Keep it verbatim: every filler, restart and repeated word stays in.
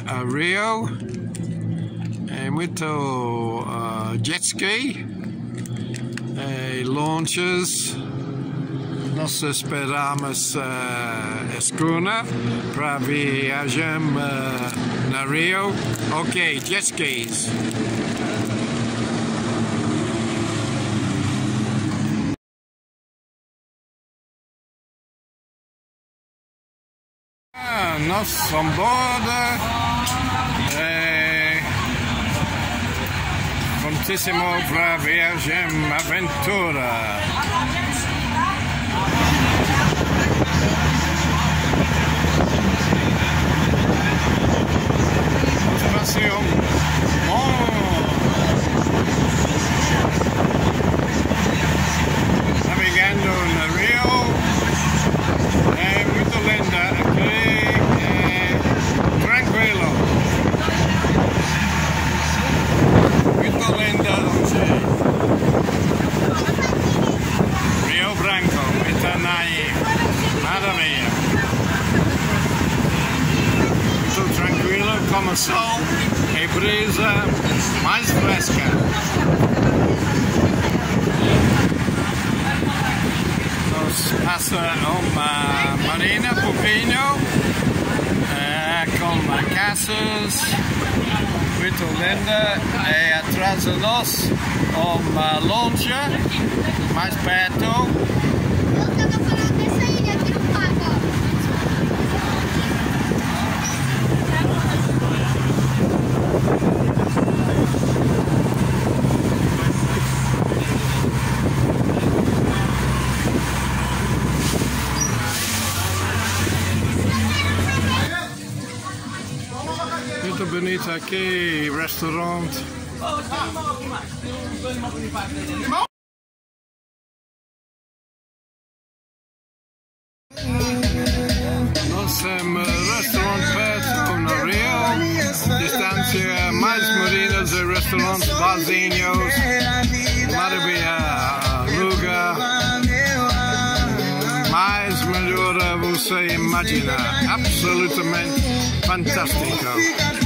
a Rio, é muito uh, jet ski, e launches. Nós esperamos uh, a escuna para viajar uh, na Rio. Ok, jet skis. Ah, nós somos borda. É, prontissimo para viajar aventura. Navegando na Rio, é muito linda aqui, é tranquilo, muito linda Rio Branco, Itanai, maravilha, muito tranquilo como sol e brisa mais fresca. Passa uma marina pouquinho, é, com casas muito linda, e atrás de nós uma loja mais perto. Muito bonito aqui, restaurante. Nós temos restaurante perto na Rio, distância mais marinas e restaurantes vazinhos, maravilha, lugar, mais melhor você imaginar, absolutamente fantástico.